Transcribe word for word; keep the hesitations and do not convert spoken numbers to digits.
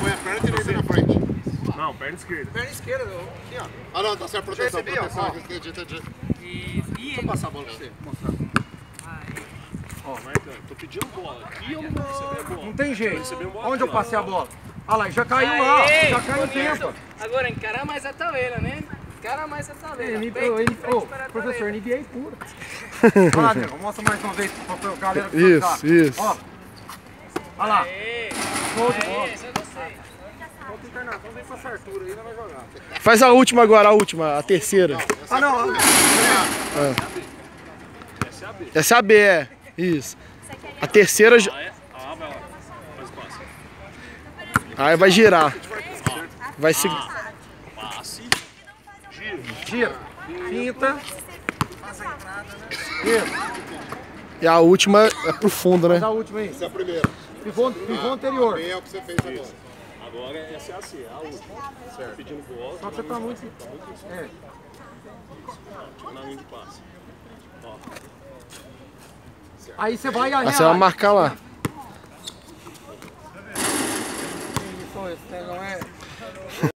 põe a perna direita na frente. Não, perna esquerda. Perna esquerda, não. Aqui, ó. Ah, não, tá certo, proteção, Percebi, proteção. ó. Entendi, entendi. E... Deixa eu passar a bola pra você. Mostrar. Ó, marcando. Tô pedindo bola. Aqui eu não vou receber a bola. Não tem jeito. Receber bola Onde eu aqui, ó. passei a bola? Olha lá, já caiu lá. Aê, Já caiu o bonito. tempo. Agora, encarar mais a taleira, né? Encarar mais a taleira. Ele, Peito ele, de frente oh, para a professor, taleira. N B A pura. Olha lá, Diego, mostra mais uma vez pra galera que Isso, tá. isso. Ó. Olha lá. Aê, Show de bola. aê, essa eu gostei. Falta internação, vem com essa Arthur aí, não vai jogar. Faz a última agora, a última, a terceira. Ah, não. Essa é a B, é. Isso. A terceira... já- Ah, é? Ah, vai lá. Faz o passe. Aí vai girar. Vai se... Passe. Giro. Tira. Finta. Isso. E a última é pro fundo, né? Faz a última aí. Essa é a primeira. Pivô, pivô anterior. Bem é o que você fez agora. Agora essa é a C, a última. Certo. Pedindo bola. Só que você tá muito... É. Na linha de passe. Ó. Aí você vai Aí aí. você vai marcar lá. Isso, esse não é...